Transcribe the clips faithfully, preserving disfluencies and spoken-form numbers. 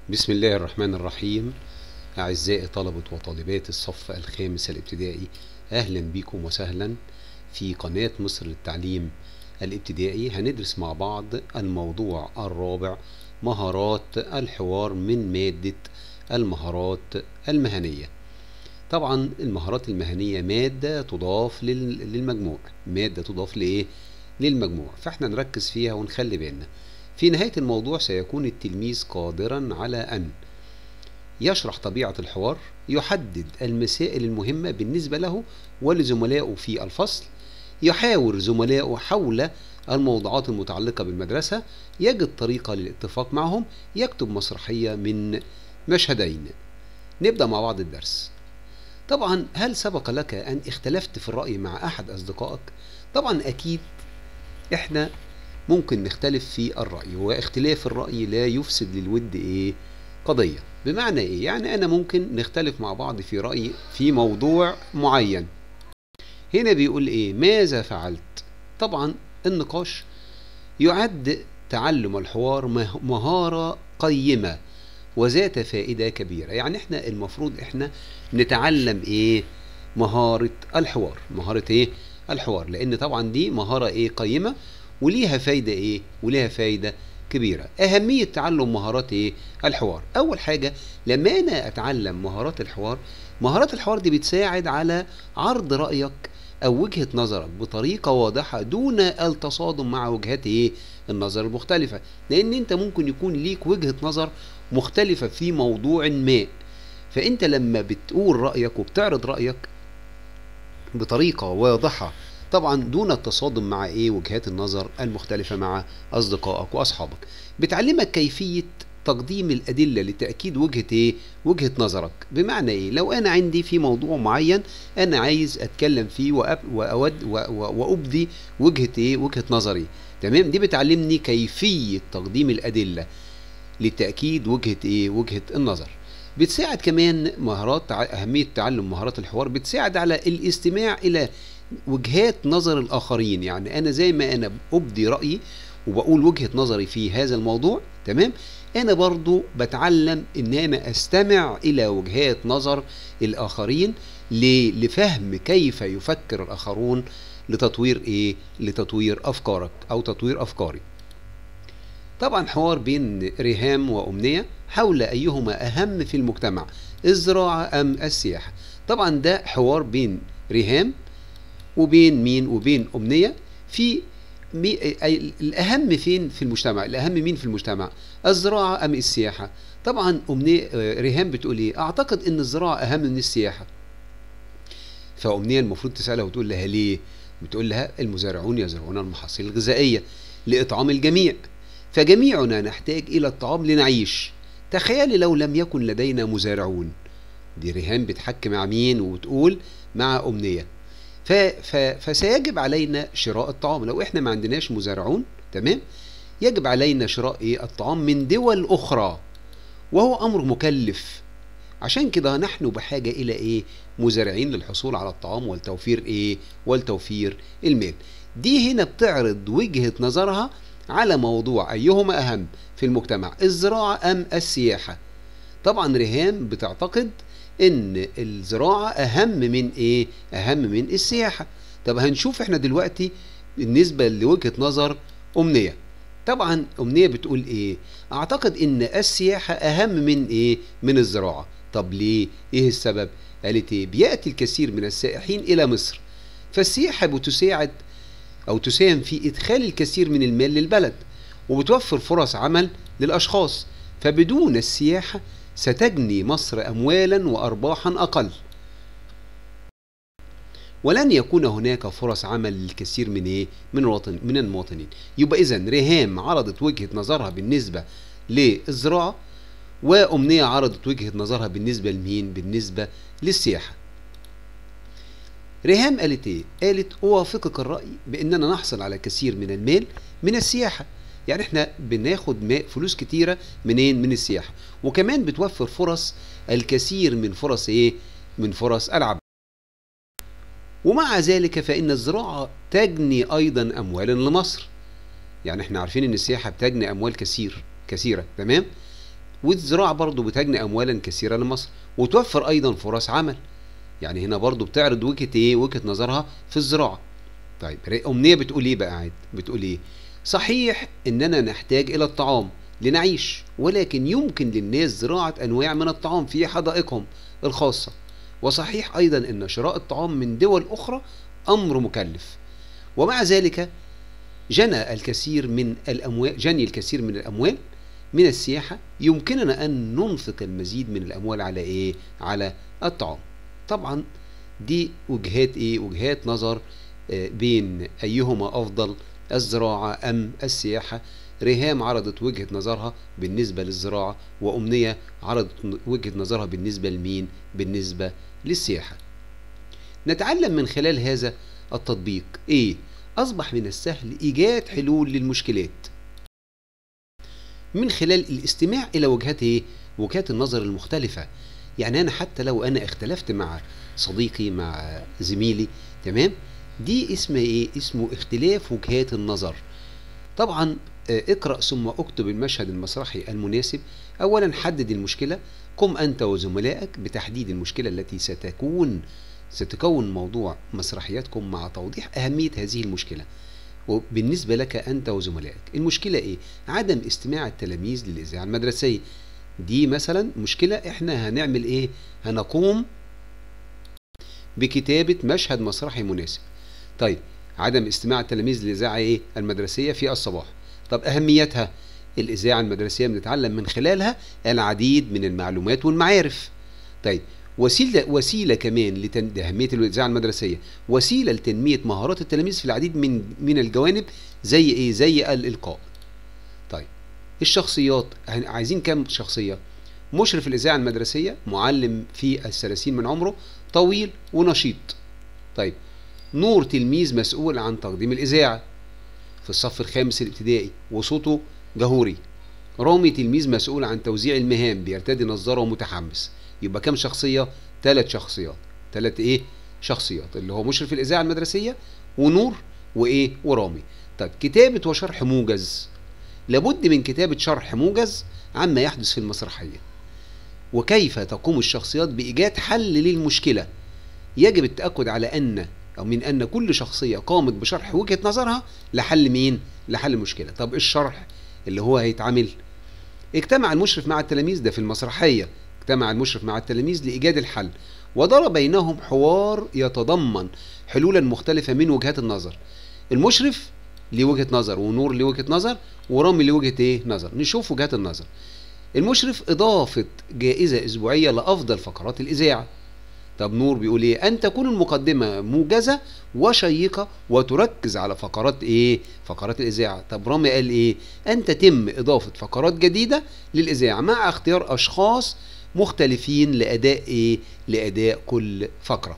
بسم الله الرحمن الرحيم. أعزائي طلبة وطالبات الصف الخامس الابتدائي، أهلا بكم وسهلا في قناة مصر للتعليم الابتدائي. هندرس مع بعض الموضوع الرابع، مهارات الحوار، من مادة المهارات المهنية. طبعا المهارات المهنية مادة تضاف للمجموع، مادة تضاف لإيه؟ للمجموع، فاحنا نركز فيها ونخلي بالنا. في نهاية الموضوع سيكون التلميذ قادرا على أن يشرح طبيعة الحوار، يحدد المسائل المهمة بالنسبة له ولزملائه في الفصل، يحاور زملائه حول الموضوعات المتعلقة بالمدرسة، يجد طريقة للاتفاق معهم، يكتب مسرحية من مشهدين. نبدأ مع بعض الدرس. طبعا هل سبق لك أن اختلفت في الرأي مع أحد أصدقائك؟ طبعا أكيد إحنا ممكن نختلف في الرأي، واختلاف الرأي لا يفسد للود إيه؟ قضية. بمعنى إيه؟ يعني أنا ممكن نختلف مع بعض في رأي في موضوع معين. هنا بيقول إيه؟ ماذا فعلت؟ طبعا النقاش يعد تعلم الحوار مهارة قيمة وذات فائدة كبيرة. يعني احنا المفروض احنا نتعلم ايه؟ مهارة الحوار. مهارة ايه؟ الحوار، لان طبعا دي مهارة ايه؟ قيمة، وليها فايدة ايه؟ وليها فايدة كبيرة. اهمية تعلم مهارات ايه؟ الحوار. اول حاجة، لما انا اتعلم مهارات الحوار، مهارات الحوار دي بتساعد على عرض رأيك او وجهة نظرك بطريقة واضحة دون التصادم مع وجهات ايه؟ النظر المختلفة. لان انت ممكن يكون ليك وجهة نظر مختلفة في موضوع ما، فانت لما بتقول رأيك وبتعرض رأيك بطريقة واضحة طبعا دون التصادم مع ايه؟ وجهات النظر المختلفة مع اصدقائك واصحابك، بتعلمك كيفية تقديم الأدلة لتأكيد وجهة ايه؟ وجهة نظرك. بمعنى ايه؟ لو انا عندي في موضوع معين انا عايز اتكلم فيه وأود وأبدي وجهة ايه؟ وجهة نظري، تمام؟ دي بتعلمني كيفية تقديم الأدلة لتأكيد وجهة ايه؟ وجهة النظر. بتساعد كمان مهارات أهمية تعلم مهارات الحوار، بتساعد على الاستماع إلى وجهات نظر الآخرين. يعني أنا زي ما أنا أبدي رأيي وبقول وجهة نظري في هذا الموضوع، تمام؟ أنا برضو بتعلم إن أنا أستمع إلى وجهات نظر الآخرين لفهم كيف يفكر الآخرون لتطوير إيه؟ لتطوير أفكارك أو تطوير أفكاري. طبعا حوار بين ريهام وأمنية حول أيهما أهم في المجتمع، الزراعة أم السياحة. طبعا ده حوار بين ريهام وبين مين؟ وبين أمنية. في مي... الأهم فين في المجتمع؟ الأهم مين في المجتمع؟ الزراعة أم السياحة؟ طبعا أمنية ريهام بتقول إيه؟ أعتقد إن الزراعة أهم من السياحة. فأمنية المفروض تسألها وتقول لها ليه؟ بتقول لها المزارعون يزرعون المحاصيل الغذائية لإطعام الجميع، فجميعنا نحتاج إلى الطعام لنعيش. تخيلي لو لم يكن لدينا مزارعون. دي ريهام بتحكي مع مين وتقول مع أمنية. ف... ف... فسيجب علينا شراء الطعام. لو احنا ما عندناش مزارعون، تمام، يجب علينا شراء ايه؟ الطعام من دول أخرى، وهو أمر مكلف. عشان كده نحن بحاجة إلى إيه؟ مزارعين للحصول على الطعام والتوفير إيه؟ والتوفير المال. دي هنا بتعرض وجهة نظرها على موضوع أيهما أهم في المجتمع، الزراعة أم السياحة. طبعا ريهام بتعتقد إن الزراعة أهم من إيه؟ أهم من السياحة. طب هنشوف إحنا دلوقتي بالنسبة لوجهة نظر أمنية. طبعا أمنية بتقول إيه؟ أعتقد إن السياحة أهم من إيه؟ من الزراعة. طب ليه؟ إيه السبب؟ قالت إيه؟ بيأتي الكثير من السائحين إلى مصر، فالسياحة بتساعد أو تساهم في إدخال الكثير من المال للبلد، وبتوفر فرص عمل للأشخاص، فبدون السياحة ستجني مصر أموالا وأرباحا أقل، ولن يكون هناك فرص عمل للكثير من إيه؟ من الوطن من المواطنين. يبقى إذن ريهام عرضت وجهة نظرها بالنسبة للزراعة، وأمنية عرضت وجهة نظرها بالنسبة لمين؟ بالنسبة للسياحة. ريهام قالت ايه؟ قالت اوافقك الرأي باننا نحصل على كثير من المال من السياحة. يعني احنا بناخد ماء فلوس كتيرة منين؟ من السياحة، وكمان بتوفر فرص الكثير من فرص ايه؟ من فرص العمل. ومع ذلك فإن الزراعة تجني ايضا اموالا لمصر. يعني احنا عارفين ان السياحة بتجني اموال كثير كثيرة، تمام؟ والزراعة برضو بتجني أموالا كثيرة لمصر وتوفر أيضا فرص عمل. يعني هنا برضو بتعرض وجهة إيه؟ وجهة نظرها في الزراعة. طيب أمنية بتقول إيه بقى؟ عاد بتقول إيه؟ صحيح إننا نحتاج إلى الطعام لنعيش، ولكن يمكن للناس زراعة أنواع من الطعام في حدائقهم الخاصة. وصحيح أيضا أن شراء الطعام من دول أخرى أمر مكلف، ومع ذلك جنى الكثير من الأموال جني الكثير من الأموال من السياحة. يمكننا أن ننفق المزيد من الأموال على إيه؟ على الطعام. طبعا دي وجهات إيه؟ وجهات نظر بين أيهما أفضل، الزراعة أم السياحة. ريهام عرضت وجهة نظرها بالنسبة للزراعة، وأمنية عرضت وجهة نظرها بالنسبة لمين؟ بالنسبة للسياحة. نتعلم من خلال هذا التطبيق إيه؟ أصبح من السهل إيجاد حلول للمشكلات من خلال الاستماع إلى وجهات إيه؟ وجهات النظر المختلفة. يعني أنا حتى لو أنا اختلفت مع صديقي مع زميلي، تمام؟ دي اسمه إيه؟ اسمه اختلاف وجهات النظر. طبعا اقرأ ثم اكتب المشهد المسرحي المناسب. أولا حدد المشكلة، قم أنت وزملائك بتحديد المشكلة التي ستكون ستكون موضوع مسرحياتكم مع توضيح أهمية هذه المشكلة وبالنسبة لك أنت وزملائك. المشكلة إيه؟ عدم استماع التلاميذ للإذاعة المدرسية. دي مثلا مشكلة إحنا هنعمل إيه؟ هنقوم بكتابة مشهد مسرحي مناسب. طيب عدم استماع التلاميذ للإذاعة إيه؟ المدرسية في الصباح. طب أهميتها؟ الإذاعة المدرسية بنتعلم من خلالها العديد من المعلومات والمعارف. طيب وسيلة وسيلة كمان لأهمية الإذاعة المدرسية، وسيلة لتنمية مهارات التلاميذ في العديد من من الجوانب، زي إيه؟ زي الإلقاء. طيب الشخصيات، عايزين كام شخصية؟ مشرف الإذاعة المدرسية، معلم في الثلاثين من عمره، طويل ونشيط. طيب نور تلميذ مسؤول عن تقديم الإذاعة في الصف الخامس الابتدائي وصوته جهوري. رامي تلميذ مسؤول عن توزيع المهام، بيرتدي نظارة ومتحمس. يبقى كام شخصية؟ ثلاث شخصيات. ثلاث ايه؟ شخصيات، اللي هو مشرف الإذاعة المدرسية ونور وايه؟ ورامي. طيب كتابة وشرح موجز. لابد من كتابة شرح موجز عما يحدث في المسرحية، وكيف تقوم الشخصيات بإيجاد حل للمشكلة. يجب التأكد على أن أو من أن كل شخصية قامت بشرح وجهة نظرها لحل مين؟ لحل المشكلة. طب الشرح اللي هو هيتعمل، اجتمع المشرف مع التلاميذ، ده في المسرحية، اجتمع المشرف مع التلاميذ لإيجاد الحل، ودار بينهم حوار يتضمن حلولا مختلفة من وجهات النظر. المشرف ليه وجهة نظر، ونور ليه وجهة نظر، ورامي ليه وجهة ايه؟ نظر. نشوف وجهات النظر. المشرف إضافة جائزة أسبوعية لأفضل فقرات الإذاعة. طب نور بيقول ايه؟ أن تكون المقدمة موجزة وشيقة وتركز على فقرات ايه؟ فقرات الإذاعة. طب رامي قال ايه؟ أن تتم إضافة فقرات جديدة للإذاعة مع اختيار أشخاص مختلفين لأداء ايه؟ لأداء كل فقرة.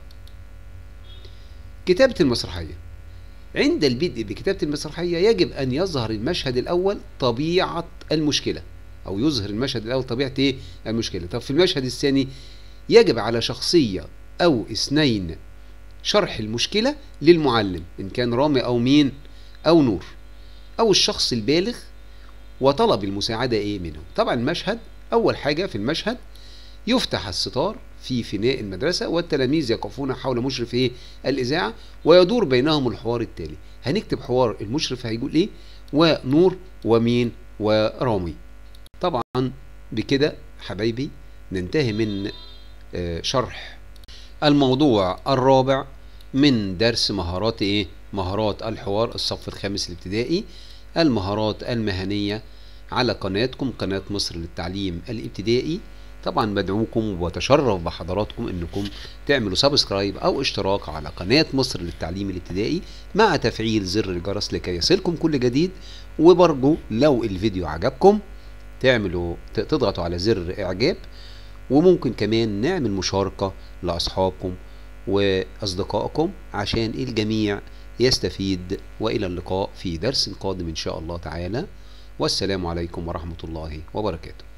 كتابة المسرحية. عند البدء بكتابة المسرحية يجب أن يظهر المشهد الأول طبيعة المشكلة، أو يظهر المشهد الأول طبيعة ايه؟ المشكلة. طب في المشهد الثاني يجب على شخصية أو اثنين شرح المشكلة للمعلم، إن كان رامي أو مين؟ أو نور، أو الشخص البالغ، وطلب المساعدة إيه منه. طبعا المشهد، أول حاجة في المشهد يفتح الستار في فناء المدرسة، والتلاميذ يقفون حول مشرف إيه؟ الإذاعة، ويدور بينهم الحوار التالي. هنكتب حوار المشرف هيقول إيه، ونور ومين؟ ورامي. طبعا بكده حبايبي ننتهي من شرح الموضوع الرابع من درس مهارات ايه؟ مهارات الحوار، الصف الخامس الابتدائي، المهارات المهنية، على قناتكم قناة مصر للتعليم الابتدائي. طبعا بدعوكم وبتشرف بحضراتكم انكم تعملوا سبسكرايب او اشتراك على قناة مصر للتعليم الابتدائي مع تفعيل زر الجرس لكي يصلكم كل جديد. وبرجو لو الفيديو عجبكم تعملوا تضغطوا على زر اعجاب، وممكن كمان نعمل مشاركة لأصحابكم وأصدقائكم عشان الجميع يستفيد. وإلى اللقاء في درس قادم إن شاء الله تعالى، والسلام عليكم ورحمة الله وبركاته.